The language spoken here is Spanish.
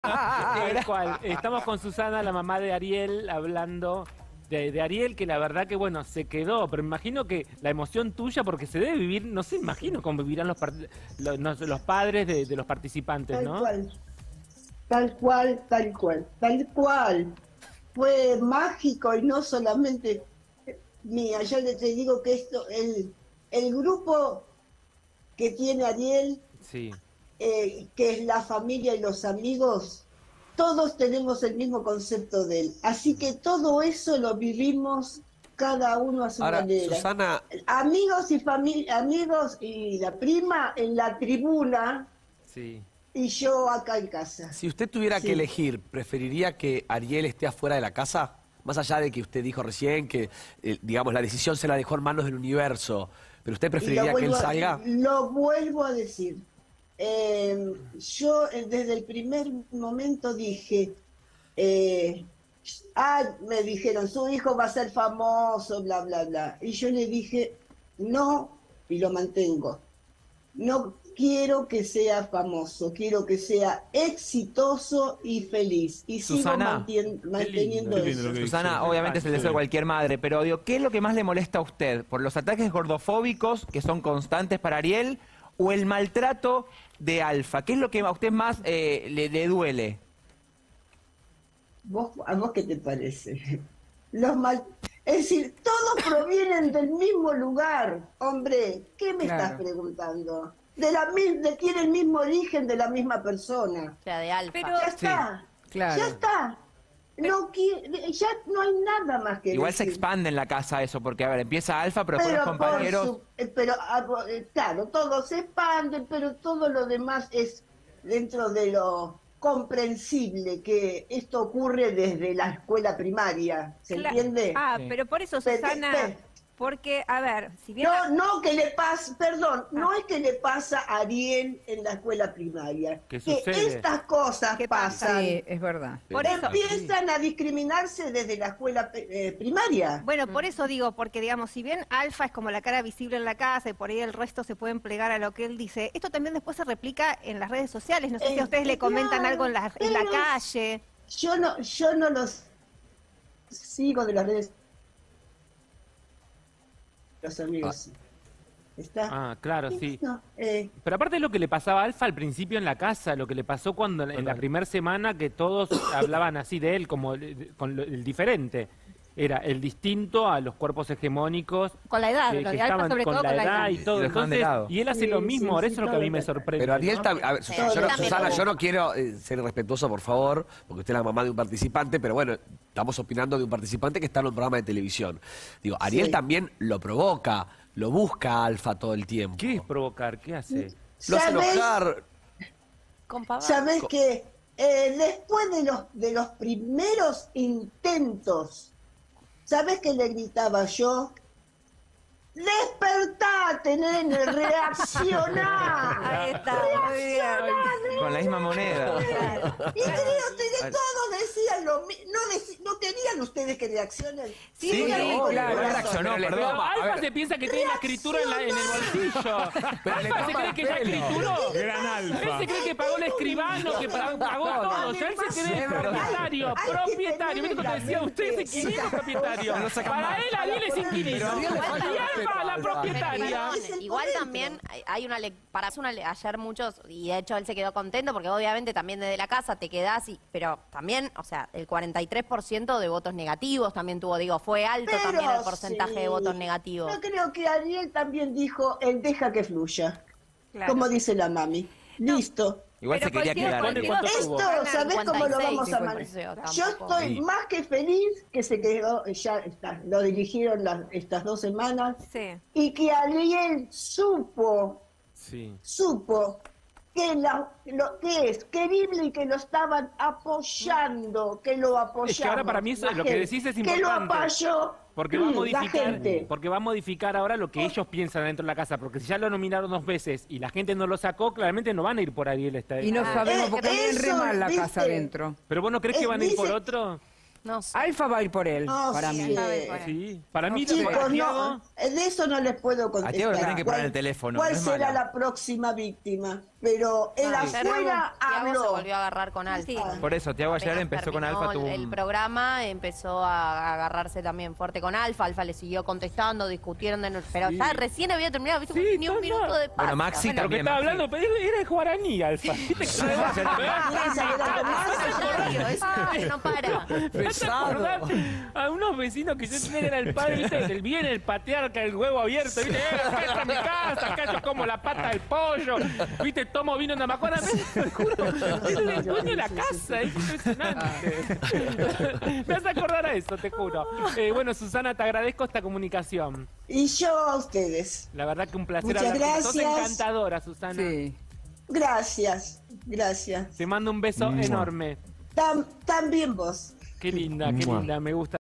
Tal cual. Estamos con Susana, la mamá de Ariel, hablando de Ariel, que la verdad que, bueno, se quedó. Pero me imagino que la emoción tuya, porque se debe vivir, no sé, imagino cómo vivirán los padres de los participantes, ¿no? Tal cual, tal cual, tal cual. Fue mágico y no solamente mía. Yo te digo que el grupo que tiene Ariel, Sí. que es la familia y los amigos, todos tenemos el mismo concepto de él. Así que todo eso lo vivimos cada uno a su manera. Susana, Amigos y familia, amigos y la prima en la tribuna. Sí. Y yo acá en casa. si usted tuviera que elegir, ¿preferiría que Ariel esté afuera de la casa? Más allá de que usted dijo recién que, digamos, la decisión se la dejó en manos del universo, ¿pero usted preferiría que él salga? Lo vuelvo a decir. Yo desde el primer momento dije, me dijeron, su hijo va a ser famoso, bla, bla, bla. Y yo le dije, no, y lo mantengo. No quiero que sea famoso, quiero que sea exitoso y feliz. Y Susana, sigo manteniendo eso. Susana, obviamente es el deseo de cualquier madre, pero digo, ¿qué es lo que más le molesta a usted? ¿Por los ataques gordofóbicos que son constantes para Ariel o el maltrato de Alfa? ¿Qué es lo que a usted más le duele? ¿A vos qué te parece? Es decir, todos provienen del mismo lugar. Hombre, ¿qué me estás preguntando? Tiene el mismo origen de la misma persona. O sea, de Alfa. Pero ya está, claro. ya está. Ya no hay nada más que Igual decir. se expande en la casa eso, porque a ver, empieza Alfa, pero después los compañeros... Claro, todo se expande, pero todo lo demás es dentro de lo comprensible, que esto ocurre desde la escuela primaria, ¿se entiende? Sí. Pero por eso, Susana, porque, a ver, si bien... No que le pasa, perdón, no es que le pasa a Ariel en la escuela primaria, ¿Qué que sucede? estas cosas pasan. Sí, es verdad. Por eso, Empiezan a discriminarse desde la escuela primaria. bueno, por eso digo, porque digamos, si bien Alfa es como la cara visible en la casa y por ahí el resto se pueden plegar a lo que él dice, esto también después se replica en las redes sociales. No sé si a ustedes le comentan algo en la calle. Yo no los sigo de las redes. Los amigos. ¿Está? Ah, claro, sí. No, Pero aparte de lo que le pasaba a Alfa al principio en la casa, lo que le pasó cuando en la primera semana que todos hablaban así de él, como el diferente. Era el distinto a los cuerpos hegemónicos. Con la edad, que lo de Alfa estaban sobre con todo la con la edad edad. y todo. Y lo dejaban de Entonces, lado. y él hace lo Sí, mismo, sí, ahora sí, eso es lo que a mí me todo. sorprende. Pero Ariel ¿no? también... A ver, Susana, también. yo no quiero ser irrespetuoso, por favor, porque usted es la mamá de un participante, pero bueno, estamos opinando de un participante que está en un programa de televisión. Digo, Ariel también lo provoca, lo busca a Alfa todo el tiempo. ¿Qué es provocar? ¿Qué hace? Lo hace enojar. Con pavadas. ¿Sabés que después de los primeros intentos, ¿sabés qué le gritaba yo? ¡Despertate, nene! ¡Reaccioná! Ahí está, muy bien. Con la misma moneda. Y creo que todos decían lo mismo. ¿No querían ustedes que reaccionen? Sí, Díganme con el claro, corazón. reaccionó, Pero perdón. Alfa se piensa que tiene la escritura en el bolsillo. Alfa se cree que ya escrituró. Gran Alfa. Él se cree que pagó el escribano, que pagó todo. Ya él se cree propietario. ¿Viste cuando decía usted es inquilino propietario? Para él, Ariel es inquilino. Y Alfa la propietaria. Perdón, igual también hay ayer muchos, y de hecho él se quedó contento porque obviamente también desde la casa te quedás, pero también, o sea, el 43% de votos negativos también tuvo, digo, fue alto también el porcentaje de votos negativos. Yo creo que Ariel también dijo, él deja que fluya, Claro. como dice la mami. Listo. Igual se quería quedar. ¿Cuánto Esto, tuvo? ¿sabés cómo lo vamos a 56, manejar? tampoco. Yo estoy más que feliz que se quedó, ya está, lo dirigieron estas 2 semanas, Sí. y que Ariel supo Sí. que que es querible y que lo estaban apoyando, que lo apoyaron. Es que ahora para mí eso, la lo que gente, decís es que lo importante. apoyó Porque va a la modificar, gente. porque va a modificar ahora lo que ellos piensan dentro de la casa, porque si ya lo nominaron 2 veces y la gente no lo sacó, claramente no van a ir por Ariel esta vez. Y no sabemos porque hay eso, re mal la ¿viste? casa adentro. Pero vos no crees que van a ir por dice- otro? No sé. Alfa va a ir por él, No para sé. mí. Sí, para mí Chicos, Tiago, no, de eso no les puedo A Tiago le contestar. tienen que poner el ¿Cuál- teléfono, ¿Cuál no es será mala. la próxima víctima? Pero el Ayer afuera Tiago se habló. volvió a agarrar con Alfa. Sí. Por eso, Tiago ayer Apenas empezó con terminó Alfa, tuvo el un... programa, empezó a agarrarse también fuerte con Alfa. Alfa le siguió contestando, discutieron, pero ya recién había terminado, ¿viste? Sí, Ni un no, minuto no. de paz. Bueno, Maxi pero que también, estaba Maxi. hablando, pero era de guaraní, Alfa. ¿Viste que se va a hacer? No para. Pesado. A unos vecinos que yo tenía que era el padre, ¿viste? El bien, el patriarca, el huevo abierto, ¿viste? Acá está mi casa, acá yo como la pata del pollo, ¿viste? Tomo vino en la macona, te juro, es el dueño de la casa, es impresionante. Me hace acordar a eso, te juro. Bueno, Susana, te agradezco esta comunicación. Y yo a ustedes. La verdad que un placer Muchas hablar con vos. Sos gracias. encantadora, Susana. Sí. Gracias, gracias. Te mando un beso enorme. También vos. Qué linda, me gusta.